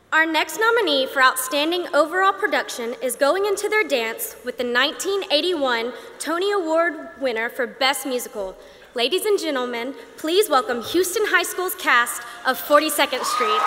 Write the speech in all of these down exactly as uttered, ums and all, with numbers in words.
Our next nominee for Outstanding Overall Production is going into their dance with the nineteen eighty-one Tony Award winner for Best Musical. Ladies and gentlemen, please welcome Houston High School's cast of forty-second Street.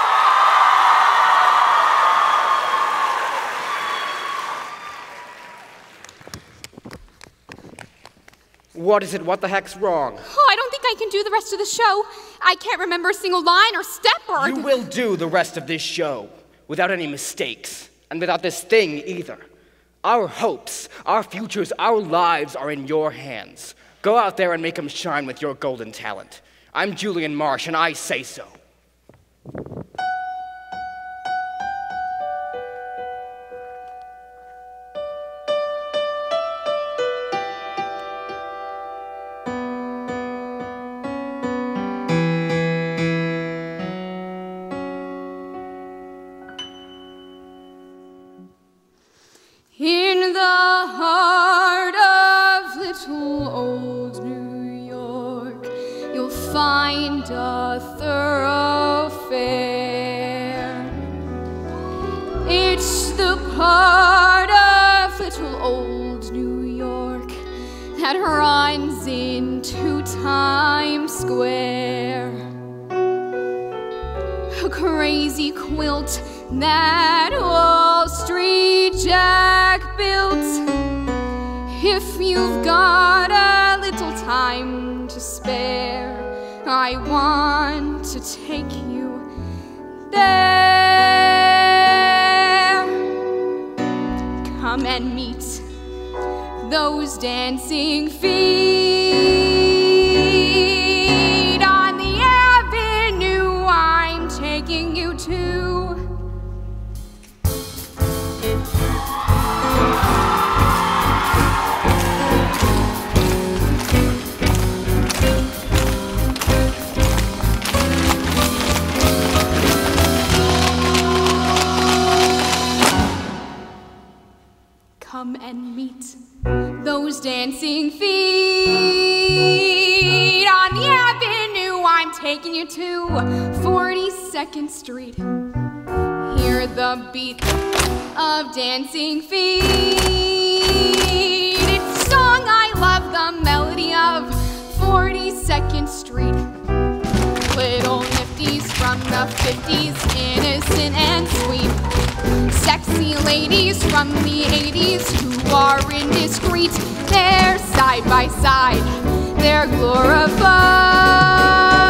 What is it? What the heck's wrong? Oh, I don't think I can do the rest of the show. I can't remember a single line or step or... You will do the rest of this show without any mistakes, and without this thing either. Our hopes, our futures, our lives are in your hands. Go out there and make them shine with your golden talent. I'm Julian Marsh, and I say so. In the heart of little old New York, you'll find a thoroughfare. It's the part of little old New York that runs into Times Square. A crazy quilt that Wall Street Jack built. If you've got a little time to spare, I want to take you there. Come and meet those dancing feet on the avenue I'm taking you to. Come and meet those dancing feet on the avenue I'm taking you to, forty-second Street. Hear the beat of dancing feet. It's a song I love, the melody of forty-second Street. Little nifties from the fifties, innocent and sweet. Sexy ladies from the eighties who are indiscreet. They're side by side, they're glorified.